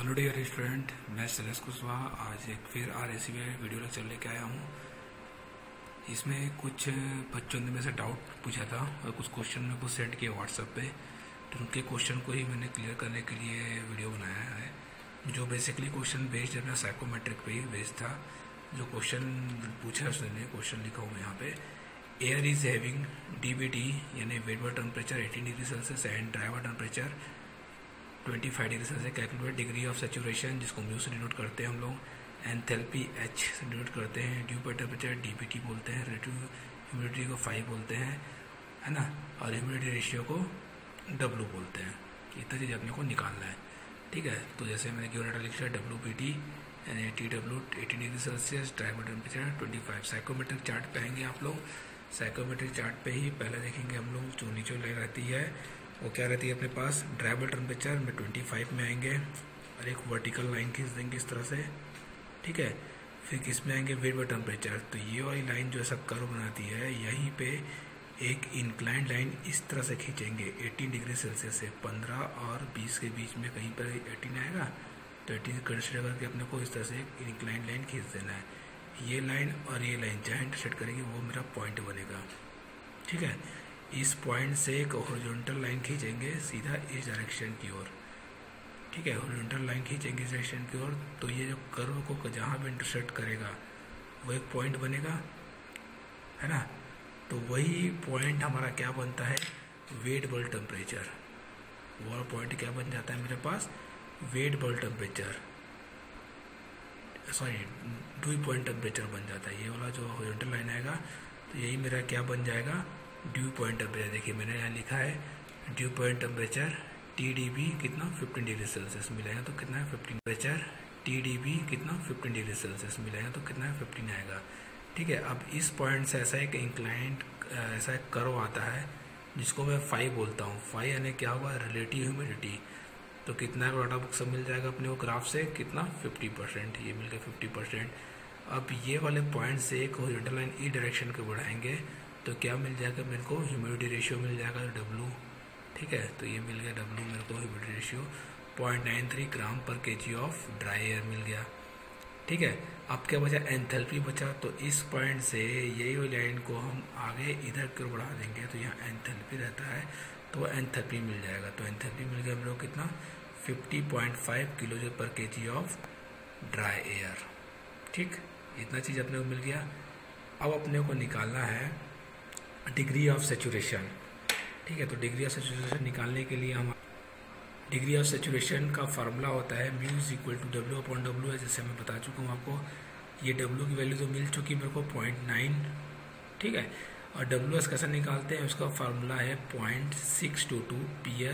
Hello dear student, मैं शैलेश कुशवाहा आज एक फिर RAC वीडियो लेक्चर लेके आया हूँ। इसमें कुछ बच्चों ने मेरे से डाउट पूछा था और कुछ क्वेश्चन मेरे को सेंड किए व्हाट्सएप पे, तो उनके क्वेश्चन को ही मैंने क्लियर करने के लिए वीडियो बनाया है। जो बेसिकली क्वेश्चन बेस्ड अपना साइकोमेट्रिक पे ही बेस्ड था। जो क्वेश्चन पूछा है उसने, क्वेश्चन लिखा हुआ यहाँ पे, एयर इज हैविंग DBT यानी वेट बाय temperature 18 degree Celsius and dry बाय temperature 25 degree Celsius. Calculate degree of saturation, जिसको म्यू से डिनोट करते हैं हम लोग, एंथैल्पी H से डिनोट करते हैं, ड्यू बाय टेम्परेचर DBT बोलते हैं, रिलेटिव ह्यूमिडिटी को 5 बोलते हैं, है ना, और ह्यूमिडिटी रेशियो को W बोलते हैं। इतना चीज़ अपने को निकालना है, ठीक है। तो जैसे मैंने क्यों डाटा लिखा है, WPT यानी TW 18 डिग्री सेल्सियस, ड्राई बाय टेम्परेचर 25। साइकोमेट्रिक चार्ट पे आएंगे आप लोग। साइकोमेट्रिक चार्ट पे ही पहले देखेंगे हम लोग, जो नीचे लाइन रहती है वो क्या रहती है अपने पास, ड्राई बाय टेम्परेचर में 25 में आएंगे और एक वर्टिकल लाइन खींच देंगे इस तरह से, ठीक है। फिर किस में आएंगे, वेट बाय टेम्परेचर। तो ये वाली लाइन जो ऐसा कर्व बनाती है, यहीं पे एक इंक्लाइंड लाइन इस तरह से खींचेंगे 18 डिग्री सेल्सियस से 15 और 20 के बीच में कहीं पर 18 आएगा, तो 18 कंसिडर करके अपने को इस तरह से एक इंक्लाइंड लाइन खींच देना है। ये लाइन और ये लाइन जहाँ इंटरसेक्ट करेगी वो मेरा पॉइंट बनेगा, ठीक है। इस पॉइंट से एक हॉरिजॉन्टल लाइन खींचेंगे सीधा इस डायरेक्शन की ओर, ठीक है। हॉरिजॉन्टल लाइन खींचेंगे इस डायरेक्शन की ओर, तो ये जो कर्व को जहाँ भी इंटरसेक्ट करेगा वो एक पॉइंट बनेगा, है ना। तो वही पॉइंट हमारा क्या बनता है, वेट बाय टेम्परेचर। वो पॉइंट क्या बन जाता है मेरे पास, वेट बाय temperature, sorry dew point temperature बन जाता है। ये वाला जो हॉरिजॉन्टल लाइन आएगा तो यही मेरा क्या बन जाएगा, ड्यू पॉइंट टेम्परेचर। देखिए मैंने यहाँ लिखा है ड्यू पॉइंट टेम्परेचर TDB कितना 15 डिग्री सेल्सियस मिलेगा, तो कितना है 15। टेम्परेचर TDB कितना 15 डिग्री सेल्सियस मिलेगा, तो कितना है 15 आएगा, ठीक है। अब इस पॉइंट से ऐसा एक इंक्लाइंड ऐसा एक कर्व आता है जिसको मैं 5 बोलता हूँ। 5 यानी क्या हुआ, रिलेटिव ह्यूमिडिटी। तो कितना डाटा बुक सब मिल जाएगा अपने को ग्राफ से, कितना 50%, ये मिल गया 50%। अब ये वाले पॉइंट से एक हॉरिजॉन्टल लाइन ई डायरेक्शन को बढ़ाएंगे तो क्या मिल जाएगा मेरे को, ह्यूमिडिटी रेशियो मिल जाएगा W, ठीक है। तो ये मिल गया W मेरे को, ह्यूमिडिटी रेशियो 0.93 ग्राम पर kg ऑफ ड्राई एयर मिल गया, ठीक है। अब क्या बचा, एंथैल्पी बचा। तो इस पॉइंट से यही वाली लाइन को हम आगे इधर की ओर बढ़ा देंगे तो यहाँ एंथैल्पी रहता है, तो एंथैल्पी मिल जाएगा। तो एंथैल्पी मिल गया मेरे को कितना, 50.5 किलो पर kg ऑफ ड्राई एयर, ठीक। इतना चीज़ अपने को मिल गया। अब अपने को निकालना है डिग्री ऑफ सेचुरेशन, ठीक है। तो डिग्री ऑफ सेचुरेशन निकालने के लिए हम, डिग्री ऑफ सेचुरेशन का फार्मूला होता है mu is equal to W/W है, जैसे मैं बता चुका हूँ आपको। ये W की वैल्यू तो मिल चुकी मेरे को 0.9, ठीक है। और WS कैसे निकालते हैं, उसका फार्मूला है 0.622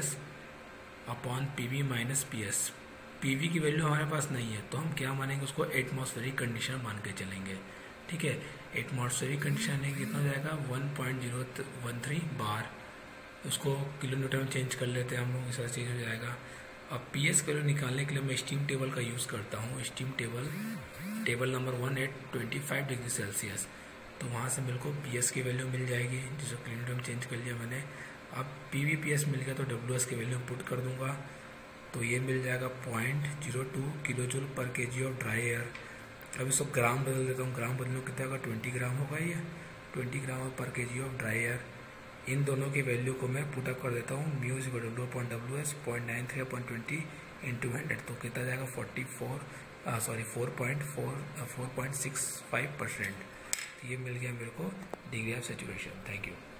PS/PV माइनस PS। PV की वैल्यू हमारे पास नहीं है तो हम क्या मानेंगे, उसको एटमॉस्फेरिक कंडीशन मान के चलेंगे, ठीक है। एटमॉस्फेरिक कंडीशन है कितना हो जाएगा, 1.013 बार। उसको किलो न्यूटन में चेंज कर लेते हैं हम लोग, इस तरह चेंज हो जाएगा। अब PS की वैल्यू निकालने के लिए मैं स्टीम टेबल का यूज़ करता हूँ। Steam table number 1 at 25 degree Celsius. तो वहाँ से मेरे को PS की वैल्यू मिल जाएगी, जिसको किलो न्यूटन में चेंज कर लिया मैंने। अब PV/PS मिल गया तो WS की वैल्यू पुट कर दूंगा, तो ये मिल जाएगा 0.02 किलो जूल पर kg ऑफ ड्राई एयर। अब इसको ग्राम बदल देता हूँ, ग्राम बदलने कितना होगा, 20 ग्राम होगा, ये 20 ग्राम पर kg ऑफ ड्राई एयर। इन दोनों की वैल्यू को मैं पुटअप कर देता हूँ, mu is equal to W/WS 0.93/20 × 100, तो कितना जाएगा 4.65%। ये मिल गया मेरे को degree of saturation. Thank you.